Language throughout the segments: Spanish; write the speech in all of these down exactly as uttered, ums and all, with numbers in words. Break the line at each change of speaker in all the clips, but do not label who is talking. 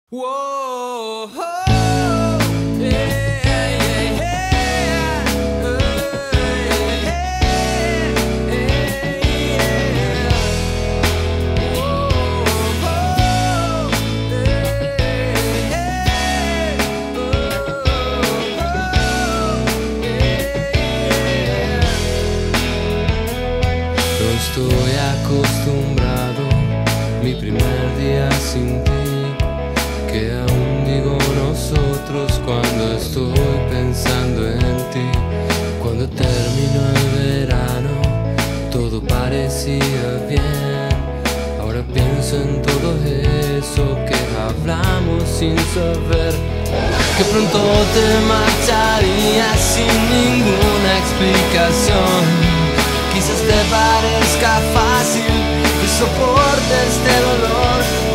Whoa, oh, yeah, yeah, yeah, oh, yeah, yeah, yeah. Whoa, oh, yeah, yeah, oh, yeah. No estoy acostumbrado, mi primer día sin ti. Que aún digo nosotros cuando estoy pensando en ti. Cuando terminó el verano todo parecía bien. Ahora pienso en todo eso que hablamos sin saber. Que pronto te marcharías sin ninguna explicación. Quizás te parezca fácil que soportes este dolor.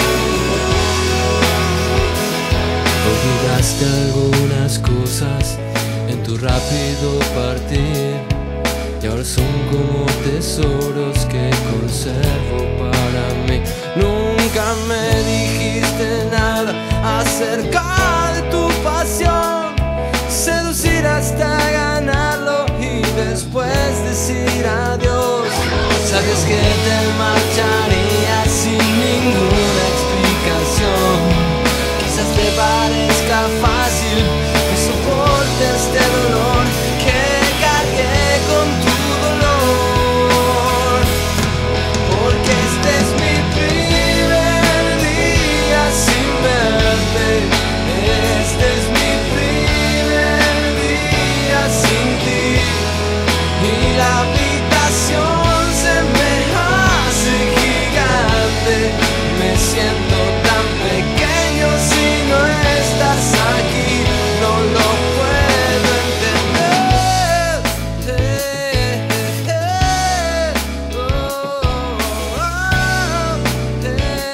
Olvidaste algunas cosas en tu rápido partir y ahora son como tesoros que conservo para mí. Nunca me dijiste nada acerca de tu pasión, seducir hasta ganarlo y después decir adiós. Sabes que te marcharías sin ninguna explicación. Quizás te parezca fácil que soporte este dolor, que cargué con tu dolor. Porque este es mi primer día sin verte. Este es mi primer día sin ti. Y la habitación se me hace gigante. Me siento tan pequeño si no estás aquí, no lo puedo entender. Eh, eh, eh, oh, oh, eh,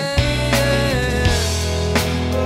oh,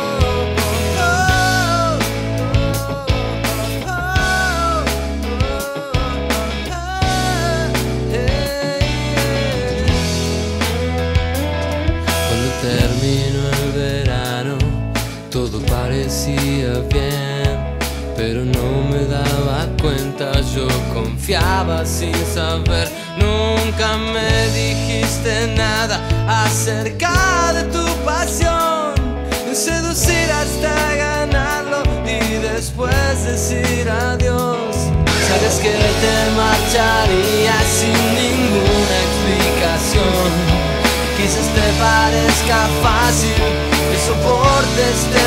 Cuando terminó el verano todo parecía bien, pero no me daba cuenta, yo confiaba sin saber. Nunca me dijiste nada acerca de tu pasión, seducir hasta ganarlo y después decir adiós. Sabes que te marcharías sin ninguna explicación. Quizás te parezca fácil que soportes este